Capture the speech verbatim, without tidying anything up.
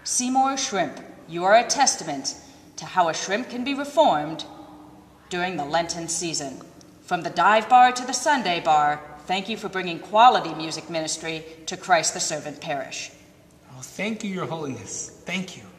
Seymour Shrimp, you are a testament to how a shrimp can be reformed during the Lenten season. From the dive bar to the Sunday bar, thank you for bringing quality music ministry to Christ the Servant Parish. Oh, thank you, Your Holiness. Thank you.